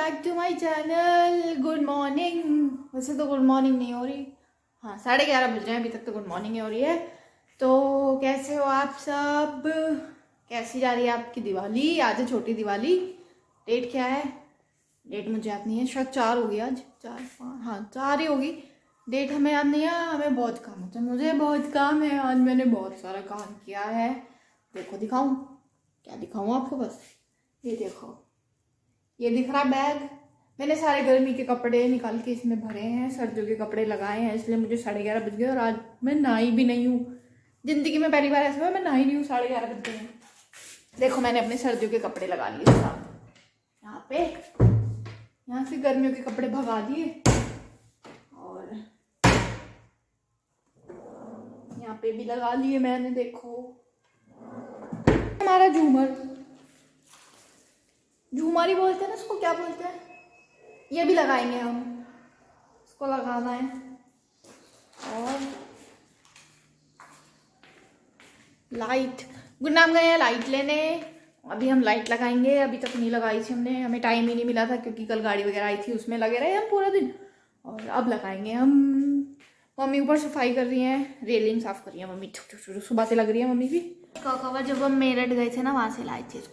Back to my channel. Good morning. वैसे तो good morning नहीं हो रही, हाँ 11:30 बज रहे हैं, अभी तक तो गुड मॉर्निंग हो रही है। तो कैसे हो आप सब? कैसी जा रही है आपकी दिवाली? आज है छोटी दिवाली। डेट क्या है? डेट मुझे याद नहीं है, शायद 4 होगी आज, 4 5, हाँ 4 ही होगी। डेट हमें याद नहीं है। हमें बहुत काम होता है, मुझे बहुत काम है। आज मैंने बहुत सारा काम किया है। देखो दिखाऊं, क्या दिखाऊं आपको? बस ये देखो, ये दिख रहा बैग। मैंने सारे गर्मी के कपड़े निकाल के इसमें भरे हैं, सर्दियों के कपड़े लगाए हैं, इसलिए मुझे 11:30 बज गए। और आज मैं नहाई भी नहीं हूँ, जिंदगी में पहली बार ऐसा हुआ मैं नहाई नहीं हूँ, 11:30 बज गए हैं। देखो मैंने अपने सर्दियों के कपड़े लगा लिए साथ यहाँ पे, यहाँ से गर्मियों के कपड़े भगा दिए। और यहाँ पे भी लगा लिए मैंने। देखो हमारा झूमर, झूमर ही बोलते हैं ना इसको, क्या बोलते हैं, ये भी लगाएंगे हम, इसको लगाना है। और लाइट, गुरनाम गए हैं लाइट लेने, अभी हम लाइट लगाएंगे। अभी तक नहीं लगाई थी हमने, हमें टाइम ही नहीं मिला था क्योंकि कल गाड़ी वगैरह आई थी, उसमें लगे रहे हम पूरा दिन। और अब लगाएंगे हम। मम्मी ऊपर सफाई कर रही हैं, रेलिंग साफ कर रही है मम्मी, सुबह से लग रही है मम्मी भी। कवर जब हम मेरठ गए थे ना, वहां से लाए थे इसको।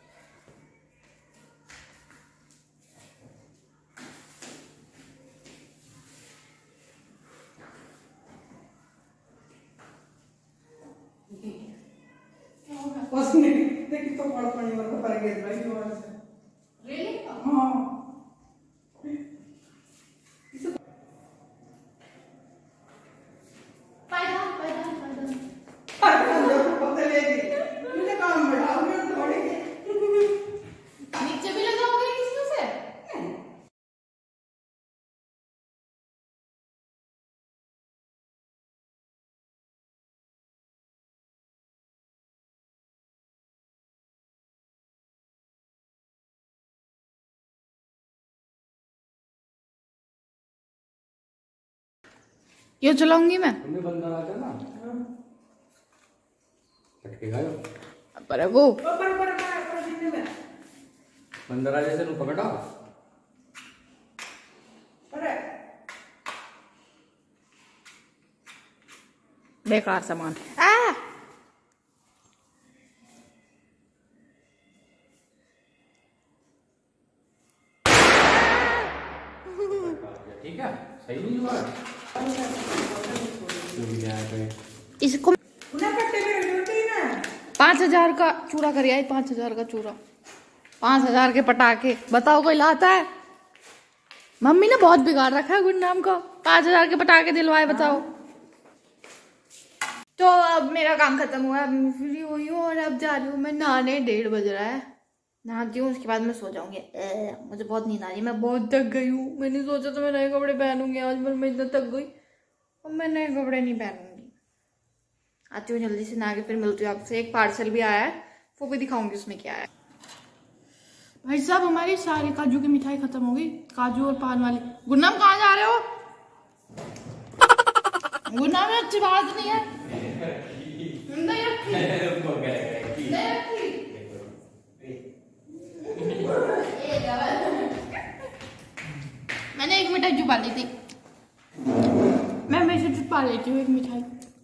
नीचे भी लगाओगे किसी से? ये चलाऊंगी मैं। बंदर आता ना, पर वो बंदर जैसे नु पकड़ा। बेकार सामान। ठीक है, सही नहीं हुआ। इसको 5,000 का चूड़ा कर आई, 5,000 का चूड़ा, 5,000 के पटाखे। बताओ कोई लाता है? मम्मी ने बहुत बिगाड़ रखा है गुरनाम को, 5,000 के पटाखे दिलवाए, बताओ। तो अब मेरा काम खत्म हुआ, अब मैं फ्री हुई हूँ और अब जा रही हूँ मैं नहाने। 1:30 बज रहा है, नहाती हूँ, उसके बाद मैं सो जाऊंगी। मुझे बहुत नींद आ रही है, मैं बहुत थक गई हूँ। मैंने सोचा तो मैं नए कपड़े पहनूंगी आज, पर मैं इतना थक गई, अब मैं नए कपड़े नहीं पहनूंगी। आती हूँ जल्दी से नहा के, फिर मिलती हूँ आपसे। एक पार्सल भी आया है, वो भी दिखाऊंगी उसमें क्या है। भाई साहब हमारी सारी काजू की मिठाई खत्म हो गई, काजू और पान वाली। गुरनाम कहाँ जा रहे हो? गुरनाम में अच्छी बात नहीं है, नहीं रखी, नहीं रखी। मैंने एक मिठाई छुपा ली थी, मैं हमेशा छुपा लेती हूँ एक मिठाई।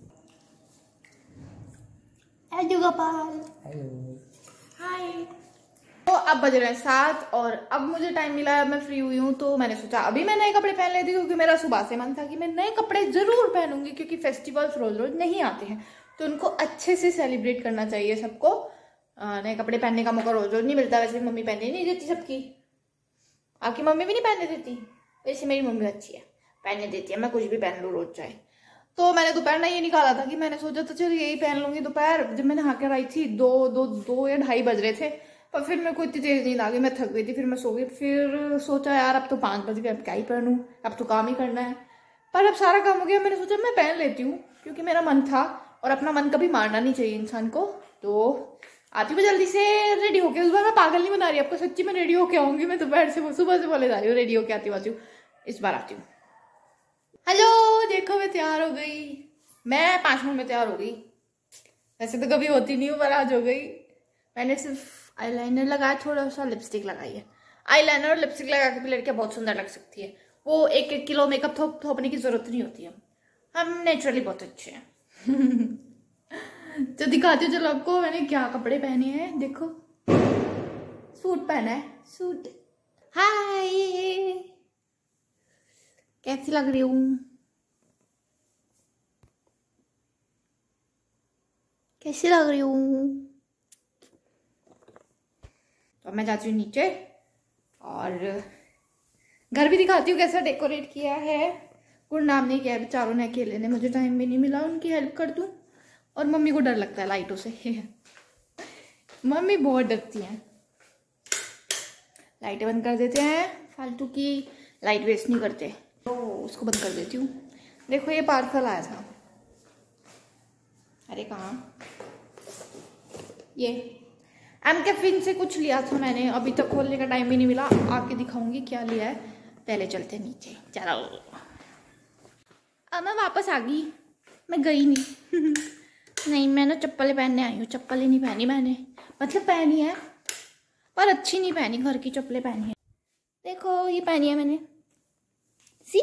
Hello Gopal, hi. तो अब बज रहे हैं 7 और अब मुझे टाइम मिला है, अब मैं फ्री हुई हूँ, तो मैंने सोचा अभी मैं नए कपड़े पहन लेती हूँ, क्योंकि मेरा सुबह से मन था कि मैं नए कपड़े जरूर पहनूंगी, क्योंकि फेस्टिवल्स रोज रोज नहीं आते हैं, तो उनको अच्छे से सेलिब्रेट करना चाहिए सबको। नए कपड़े पहनने का मौका रोज रोज नहीं मिलता, वैसे मम्मी पहनने नहीं देती सबकी। आपकी मम्मी भी नहीं पहनने देती? वैसे मेरी मम्मी अच्छी है, पहनने देती है, मैं कुछ भी पहन लूँ रोज चाहे। तो मैंने दोपहर में ये निकाला था कि मैंने सोचा था चल यही पहन लूंगी। दोपहर जब मैंने नहा कर आई थी, 2 या 2:30 बज रहे थे, पर फिर मेरे को इतनी तेज नींद आ गई, मैं थक गई थी, फिर मैं सो गई। फिर सोचा यार अब तो 5 बज गए, अब क्या ही पहनूं, अब तो काम ही करना है। पर अब सारा काम हो गया, मैंने सोचा मैं पहन लेती हूँ, क्योंकि मेरा मन था, और अपना मन कभी मारना नहीं चाहिए इंसान को। तो आती हूँ जल्दी से रेडी होके। उस बार मैं पागल नहीं बना रही आपको, सच्ची में रेडी होके आऊंगी। मैं दोपहर से सुबह से बोले जा रही हूँ रेडी होके आती हूँ, इस बार आती हूँ। हेलो, देखो मैं तैयार हो गई, मैं 5 मिनट में तैयार हो गई। वैसे तो कभी होती नहीं हूँ, पर आज हो गई। मैंने सिर्फ आईलाइनर लगाया, थोड़ा सा लिपस्टिक लगाई है। आईलाइनर और लिपस्टिक लगा के भी लड़कियां बहुत सुंदर लग सकती है। वो 1-1 किलो मेकअप थोपने की जरूरत नहीं होती है। हम नेचुरली बहुत अच्छे हैं। तो दिखाती हूँ चलो आपको मैंने क्या कपड़े पहने हैं। देखो सूट पहना है, सूट। हाय, कैसी लग रही हूँ? कैसी लग रही हूँ? तो मैं जाती हूँ नीचे और घर भी दिखाती हूँ कैसा डेकोरेट किया है। गुरनाम ने किया, बेचारों ने अकेले ने, मुझे टाइम भी नहीं मिला उनकी हेल्प कर दूँ। और मम्मी को डर लगता है लाइटों से। मम्मी बहुत डरती हैं। लाइटें बंद कर देते हैं, फालतू की लाइट वेस्ट नहीं करते। तो उसको बंद कर देती हूँ। देखो ये पार्सल आया था। अरे कहाँ? ये एम कैफिन से कुछ लिया था मैंने, अभी तक खोलने का टाइम भी नहीं मिला। आके दिखाऊंगी क्या लिया है। पहले चलते नीचे, चलो। अब मैं वापस आ गई, मैं गई नहीं। नहीं, मैं ना चप्पलें पहनने आई हूँ। चप्पलें नहीं पहनी मैंने, मतलब पहनी है पर अच्छी नहीं पहनी, घर की चप्पलें पहनी है। देखो ये पहनी है मैंने, सी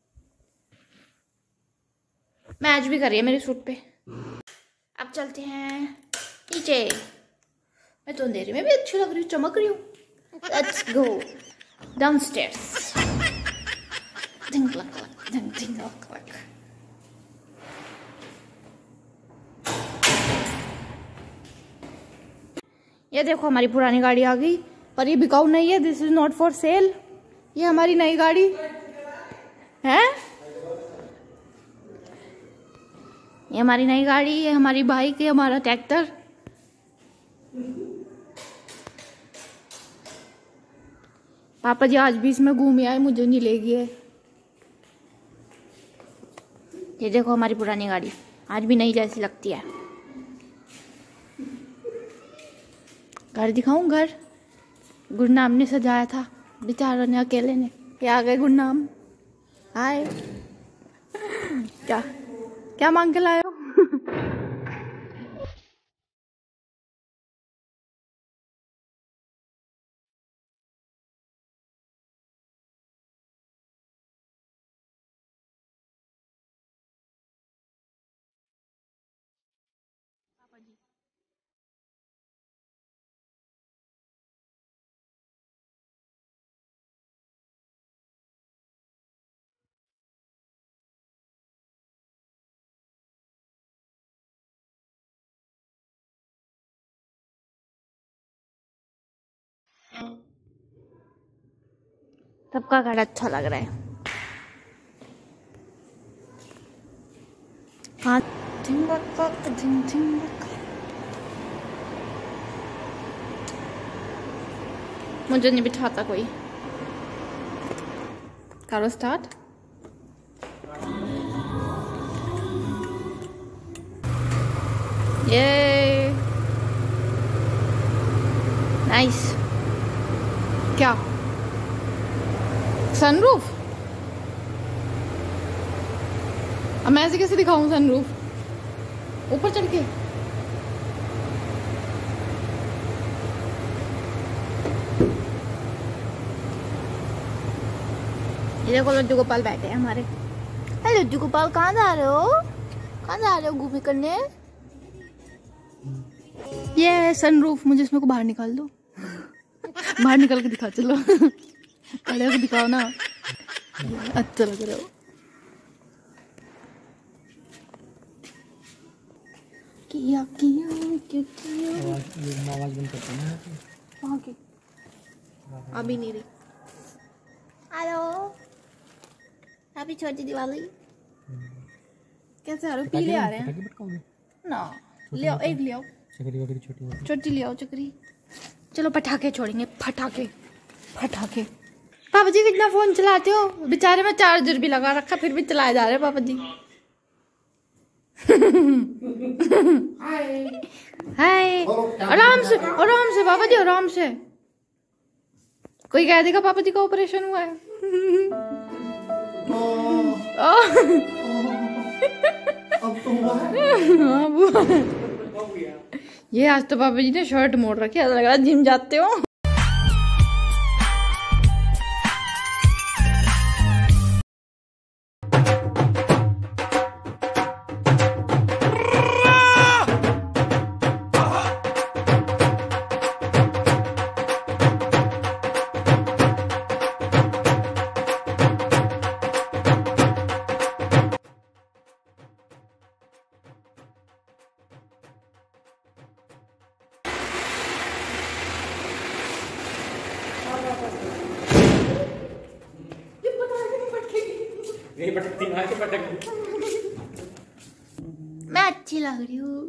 मैच भी कर रही है मेरे सूट पे। अब चलते हैं नीचे। मैं तो अंधेरे में भी अच्छी लग रही हूँ, चमक रही हूँ। Let's go downstairs. धिंग लक लक, धिंग धिंग लक लक। ये देखो हमारी पुरानी गाड़ी आ गई, पर ये बिकाऊ नहीं है। This is not for sale. ये हमारी नई गाड़ी है। ये हमारी नई गाड़ी, ये हमारी बाइक, ये हमारा ट्रैक्टर। पापा जी आज भी इसमें घूम आए, मुझे नहीं ले गए। ये देखो हमारी पुरानी गाड़ी आज भी नई जैसी लगती है। घर दिखाऊं? घर गुरनाम ने सजाया था, बेचारों ने अकेले ने। ये आ गए गुरनाम। हाय। क्या क्या मांग के लाए हो? सबका घर अच्छा लग रहा है। हाँ, मुझे नहीं बिठाता कोई। करो स्टार्ट। ये नाइस। क्या सनरूफ? अब मैं ऐसे कैसे दिखाऊं सनरूफ? ऊपर चढ़ के? ये देखो लड्डू गोपाल बैठे हैं हमारे। अरे लड्डू गोपाल कहाँ जा रहे हो? कहाँ जा रहे हो घूमने करने? ये सनरूफ, मुझे इसमें को बाहर निकाल दो। बाहर निकाल के दिखा, चलो। अरे दिखाओ ना, अच्छा लग रहा हो। किया आवाज बंद करते हैं वहाँ की। अभी नहीं रही। हेलो, हैप्पी छोटी दिवाली। कैसे आ रहे हो? पीले आ रहे हैं ना। ले आओ, एक ले आओ, छोटी ले आओ चक्री। चलो पटाखे छोड़ेंगे, पटाखे पटाखे। पापा जी कितना फोन चलाते हो? बेचारे में चार्जर भी लगा रखा, फिर भी चलाए जा रहे हैं पापा जी। हाय। आराम से पापा जी, आराम से। कोई कह देगा पापा जी का ऑपरेशन हुआ है। अब तो हुआ है। ये आज तो पापा जी ने शर्ट मोड़ रखी है, लग रहा है जिम जाते हो। ये पता है कि नहीं पटकेगी? नहीं पटकती, मार के पटक। मैं अच्छी लग रही हूँ।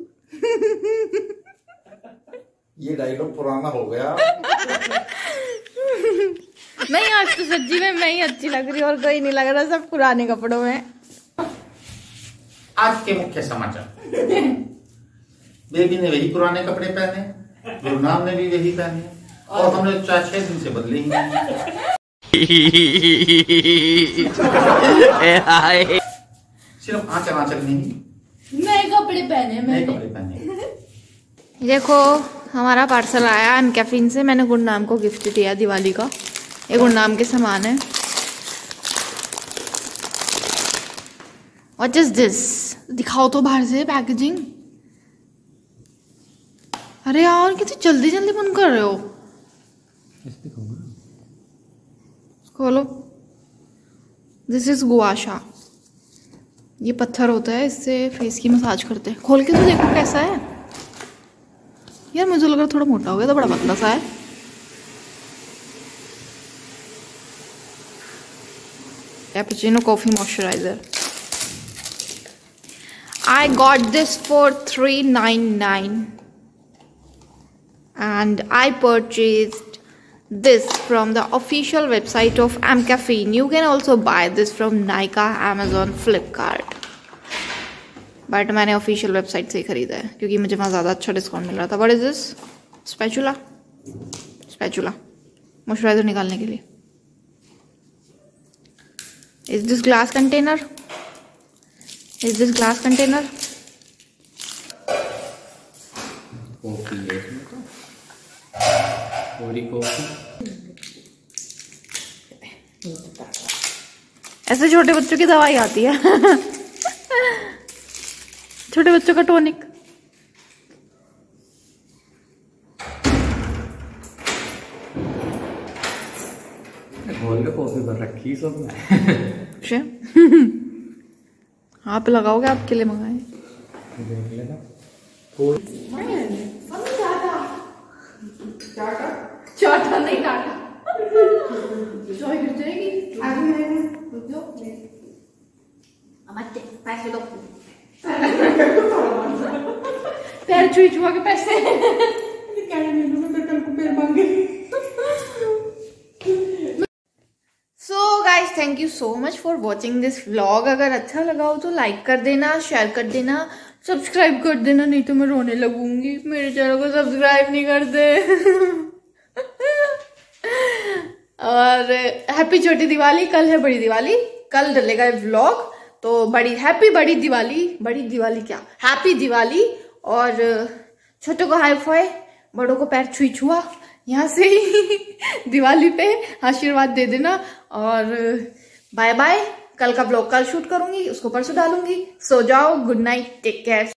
ये डायलॉग पुराना हो गया। नहीं, आज तो सच्ची में मैं ही अच्छी लग रही हूँ और कोई नहीं लग रहा, सब पुराने कपड़ों में। आज के मुख्य समाचार। बेबी ने वही पुराने कपड़े पहने, गुरनाम ने भी वही पहने, और हमने 4-6 दिन से बदले ही नहीं। सिर्फ आंचल नहीं, नए कपड़े पहने नए कपड़े पहने। देखो हमारा पार्सल आया एम कैफीन से। मैंने गुरनाम को गिफ्ट दिया दिवाली का। ये गुरनाम के सामान है। What is this? दिखाओ तो बाहर से पैकेजिंग। अरे यार कितनी जल्दी जल्दी बंद कर रहे हो। खोलो। This is gua sha. ये पत्थर होता है, इससे फेस की मसाज करते हैं। खोल के तो देखो कैसा है यार। मुझे लग रहा थोड़ा मोटा हो गया, तो बड़ा पतला सा है। Cappuccino coffee moisturiser. I got this for $3.99 and I purchased this from the official website of Amcaffeine. You can also buy this from Nykaa, Amazon, Flipkart. But मैंने ऑफिशियल वेबसाइट से ही खरीदा है क्योंकि मुझे वहाँ ज़्यादा अच्छा डिस्काउंट मिल रहा था। What is this? Spatula. Spatula moisturiser निकालने के लिए। Is this glass container? Is this glass container? Coffee है इसमें तो, पूरी कॉफी। ऐसे छोटे बच्चों की दवाई आती है। छोटे बच्चों का टॉनिक। घोल के कॉफी पर रखी सब में। आप लगाओगे? आपके लिए मंगाए। देख लेना। चाटा नहीं डाटा। जॉय गिर जाएगी। पैसे दो। पैर छुई छुआ के पैसे। So guys thank you so much for watching this vlog. अगर अच्छा लगा हो तो लाइक कर देना, शेयर कर देना, सब्सक्राइब कर देना, नहीं तो मैं रोने लगूंगी। मेरे चैनल को सब्सक्राइब नहीं करते। और हैप्पी छोटी दिवाली। कल है बड़ी दिवाली, कल डलेगा व्लॉग। तो बड़ी दिवाली क्या, हैप्पी दिवाली। और छोटों को हाई फाई, बड़ों को पैर छुई छुआ। यहाँ से ही दिवाली पे आशीर्वाद दे देना। और बाय बाय। कल का ब्लॉग कल शूट करूंगी, उसको परसों डालूंगी। सो जाओ, गुड नाइट, टेक केयर।